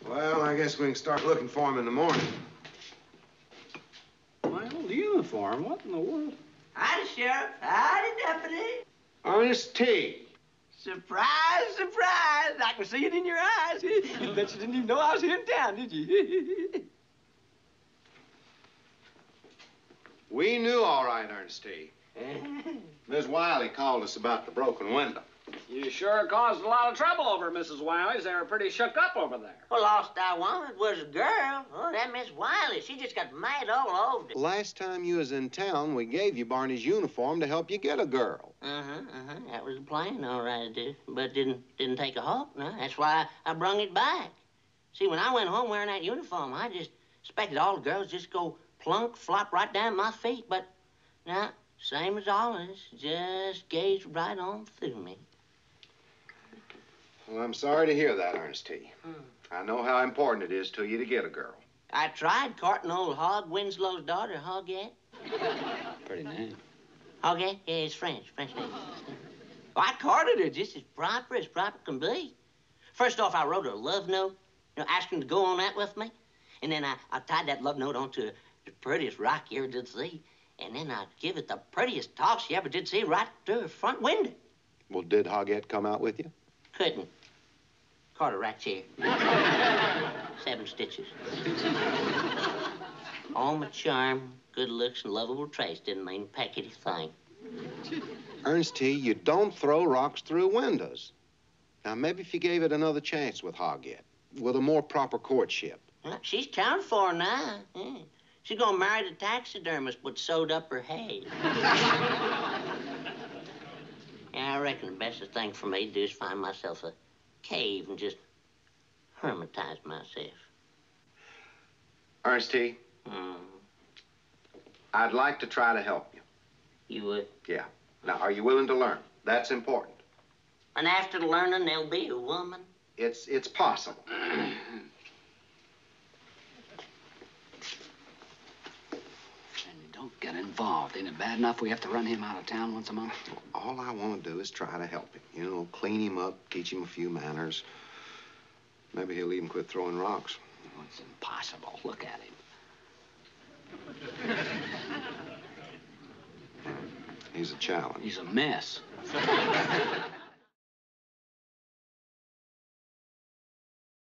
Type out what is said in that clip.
Well, I guess we can start looking for him in the morning. My old uniform? What in the world? Howdy, Sheriff. Howdy, Deputy. Ernest T. Surprise, surprise. I can see it in your eyes. You bet you didn't even know I was here in town, did you? We knew all right, Ernest T. Miss Wiley called us about the broken window. You sure caused a lot of trouble over Mrs. Wiley's. They were pretty shook up over there. Well, lost I wanted was a girl. Oh, that Miss Wiley, she just got mad all over. Last time you was in town, we gave you Barney's uniform to help you get a girl. That was the plan, all right, it did. But didn't take a hook, no. That's why I brung it back. See, when I went home wearing that uniform, I just expected all the girls just go plunk, flop right down my feet. But, now, same as always, just gazed right on through me. Well, I'm sorry to hear that, Ernest T. I know how important it is to you to get a girl. I tried courting old Hog Winslow's daughter, Hoggette. Pretty name. Hoggette? Yeah, it's French name. Well, I courted her just as proper can be. First off, I wrote her a love note, asking to go on that with me. And then I tied that love note onto the prettiest rock you ever did see. And then I give it the prettiest toss she ever did see right to her front window. Well, did Hoggette come out with you? Couldn't. Caught her right here. 7 stitches. All my charm, good looks, and lovable traits didn't mean a peckety thing. Ernest T., you don't throw rocks through windows. Now, maybe if you gave it another chance with Hoggette, with a more proper courtship. Well, she's counted for now. Yeah. She's gonna marry the taxidermist what sewed up her head. Yeah, I reckon the best thing for me to do is find myself a cave and just hermitize myself. Ernest T., I'd like to try to help you. You would? Yeah. Now, are you willing to learn? That's important. And after the learning, there'll be a woman? It's possible. Don't get involved. Ain't it bad enough we have to run him out of town once a month? All I want to do is try to help him. Clean him up, teach him a few manners. Maybe he'll even quit throwing rocks. Oh, it's impossible. Look at him. He's a challenge. He's a mess.